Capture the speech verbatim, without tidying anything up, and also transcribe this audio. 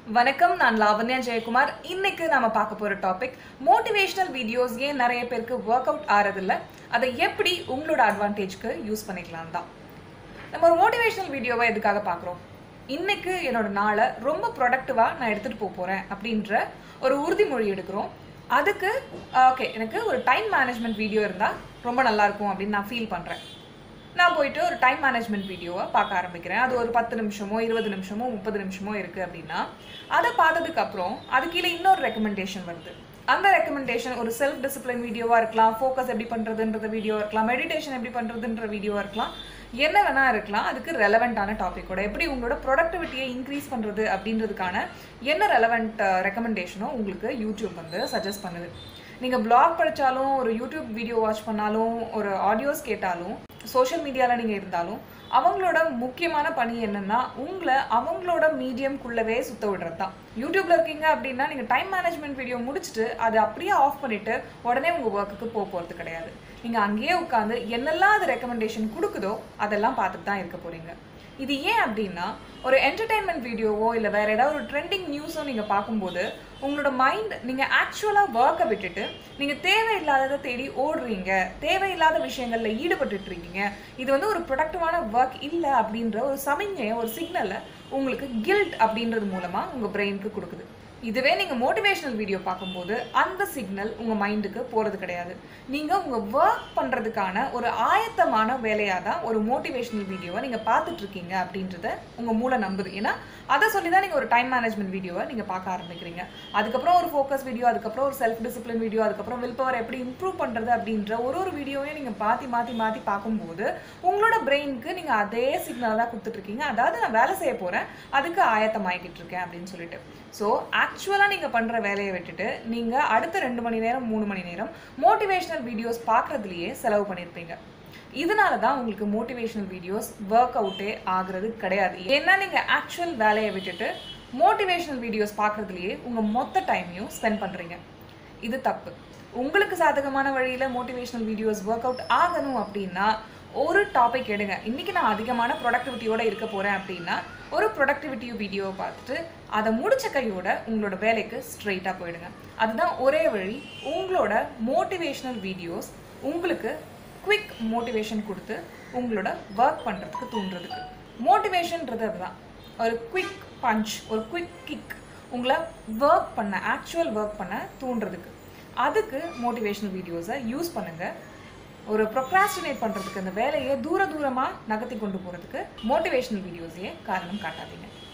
வணக்கம், நான் லாவண்யா ஜெயக்குமார். இன்னைக்கு நாம பார்க்க போற டாபிக் மோட்டிவேஷனல் வீடியோஸ் ஏன் நிறைய பேருக்கு ஒர்க் அவுட் ஆறதில்ல, அதை எப்படி உங்களோட அட்வான்டேஜ்க்கு யூஸ் பண்ணிக்கலாம் தான். நம்ம ஒரு மோட்டிவேஷனல் வீடியோவை எதுக்காக பார்க்குறோம்? இன்னைக்கு என்னோட நாளை ரொம்ப ப்ரொடக்டிவாக நான் எடுத்துகிட்டு போக போகிறேன் அப்படின்ற ஒரு உறுதிமொழி எடுக்கிறோம். அதுக்கு ஓகே, எனக்கு ஒரு டைம் மேனேஜ்மெண்ட் வீடியோ இருந்தால் ரொம்ப நல்லாயிருக்கும் அப்படின்னு நான் ஃபீல் பண்ணுறேன். நான் போயிட்டு ஒரு டைம் மேனேஜ்மெண்ட் வீடியோவை பார்க்க ஆரம்பிக்கிறேன். அது ஒரு பத்து நிமிஷமோ இருபது நிமிஷமோ முப்பது நிமிஷமோ இருக்குது அப்படின்னா, அதை பார்த்ததுக்கப்புறம் அது கீழே இன்னொரு ரெக்கமெண்டேஷன் வருது. அந்த ரெக்கமெண்டேஷன் ஒரு செல்ஃப் டிசிப்ளின் வீடியோவாக இருக்கலாம், ஃபோக்கஸ் எப்படி பண்ணுறதுன்ற வீடியோவாக இருக்கலாம், மெடிடேஷன் எப்படி பண்ணுறதுன்ற வீடியோவாக இருக்கலாம், என்ன வேணால் இருக்கலாம். அதுக்கு ரெலவெண்ட்டான டாப்பிக்கோட எப்படி உங்களோட ப்ரொடக்டிவிட்டியை இன்க்ரீஸ் பண்ணுறது அப்படின்றதுக்கான என்ன ரெலவெண்ட் ரெக்கமெண்டேஷனோ உங்களுக்கு யூடியூப் வந்து சஜஸ்ட் பண்ணுது. நீங்கள் பிளாக் படித்தாலும், ஒரு யூடியூப் வீடியோ வாட்ச் பண்ணாலும், ஒரு ஆடியோஸ் கேட்டாலும், சோஷியல் மீடியாவில் நீங்கள் இருந்தாலும், அவங்களோட முக்கியமான பணி என்னென்னா உங்களை அவங்களோட மீடியம்குள்ளவே சுத்த விடுறது தான். யூடியூப்பில் இருக்கீங்க அப்படின்னா நீங்கள் டைம் மேனேஜ்மெண்ட் வீடியோ முடிச்சுட்டு அதை அப்படியே ஆஃப் பண்ணிவிட்டு உடனே உங்கள் ஒர்க்குக்கு போக போகிறது கிடையாது. நீங்கள் அங்கேயே உட்காந்து என்னெல்லாம் அது ரெக்கமெண்டேஷன் கொடுக்குதோ அதெல்லாம் பார்த்துட்டு தான் இருக்க போகிறீங்க. இது ஏன் அப்படின்னா, ஒரு என்டர்டெயின்மெண்ட் வீடியோவோ இல்லை வேறு ஏதாவது ஒரு ட்ரெண்டிங் நியூஸோ நீங்கள் பார்க்கும்போது உங்களோட மைண்ட் நீங்கள் ஆக்சுவலாக ஒர்க்கை விட்டுட்டு நீங்கள் தேவையில்லாததை தேடி ஓடுறீங்க, தேவையில்லாத விஷயங்களில் ஈடுபட்டுட்டு இருக்கீங்க. இது வந்து ஒரு ப்ரொடக்டிவான ஒர்க் இல்லை அப்படின்ற ஒரு சமிஞ்சையை, ஒரு சிக்னலை உங்களுக்கு கில்ட் அப்படின்றது மூலமாக உங்கள் பிரெயினுக்கு கொடுக்குது. இதுவே நீங்கள் மோட்டிவேஷனல் வீடியோ பார்க்கும்போது அந்த சிக்னல் உங்கள் மைண்டுக்கு போகிறது கிடையாது. நீங்கள் உங்கள் ஒர்க் பண்ணுறதுக்கான ஒரு ஆயத்தமான வேலையாக தான் ஒரு மோட்டிவேஷனல் வீடியோவை நீங்கள் பார்த்துட்ருக்கீங்க அப்படின்றத உங்கள் மூளை நம்புது. ஏன்னா அதை சொல்லி தான் நீங்கள் ஒரு டைம் மேனேஜ்மெண்ட் வீடியோவை நீங்கள் பார்க்க ஆரம்பிக்கிறீங்க. அதுக்கப்புறம் ஒரு ஃபோக்கஸ் வீடியோ, அதுக்கப்புறம் ஒரு செல்ஃப் டிசிப்ளின் வீடியோ, அதுக்கப்புறம் வில் பவர் எப்படி இம்ப்ரூவ் பண்ணுறது அப்படின்ற ஒரு ஒரு வீடியோவையும் நீங்கள் மாற்றி மாற்றி மாற்றி பார்க்கும்போது உங்களோட பிரெயினுக்கு நீங்கள் அதே சிக்னல் தான் கொடுத்துட்ருக்கீங்க. அதாவது நான் வேலை செய்ய போகிறேன், அதுக்கு ஆயத்தமாகிக்கிட்டு இருக்கேன் அப்படின்னு சொல்லிட்டு. ஸோ ஆக்சுவலாக நீங்கள் பண்ணுற வேலையை விட்டுட்டு நீங்கள் அடுத்த ரெண்டு மணி நேரம் மூணு மணி நேரம் மோட்டிவேஷனல் வீடியோஸ் பார்க்குறதுலையே செலவு பண்ணியிருப்பீங்க. இதனால தான் உங்களுக்கு மோட்டிவேஷனல் வீடியோஸ் ஒர்க் அவுட்டே ஆகுறது கிடையாது. ஏன்னா நீங்கள் ஆக்சுவல் வேலையை விட்டுட்டு மோட்டிவேஷனல் வீடியோஸ் பார்க்குறதுலையே உங்கள் மொத்த டைமையும் ஸ்பெண்ட் பண்ணுறீங்க. இது தப்பு. உங்களுக்கு சாதகமான வழியில் மோட்டிவேஷனல் வீடியோஸ் ஒர்க் அவுட் ஆகணும் அப்படின்னா ஒரு டாபிக் எடுங்க. இன்றைக்கி நான் அதிகமான ப்ரொடக்டிவிட்டியோடு இருக்க போகிறேன் அப்படின்னா ஒரு ப்ரொடக்டிவிட்டி வீடியோவை பார்த்துட்டு அதை முடிச்ச கையோட உங்களோட வேலைக்கு ஸ்ட்ரெயிட்டாக போயிடுங்க. அதுதான் ஒரே வழி உங்களோட மோட்டிவேஷ்னல் வீடியோஸ் உங்களுக்கு குவிக் மோட்டிவேஷன் கொடுத்து உங்களோட ஒர்க் பண்ணுறதுக்கு தூண்டுறதுக்கு. மோட்டிவேஷன்ன்றது அதுதான், ஒரு குவிக் பஞ்ச், ஒரு குவிக் கிக், உங்களை ஒர்க் பண்ண, ஆக்சுவல் ஒர்க் பண்ண தூண்டுறதுக்கு. அதுக்கு மோட்டிவேஷனல் வீடியோஸை யூஸ் பண்ணுங்கள். ஒரு ப்ரொக்ராஸ்டினேட் பண்ணுறதுக்கு, அந்த வேலையை தூர தூரமாக நகர்த்தி கொண்டு போகிறதுக்கு மோட்டிவேஷனல் வீடியோஸையே காரணம் காட்டாதீங்க.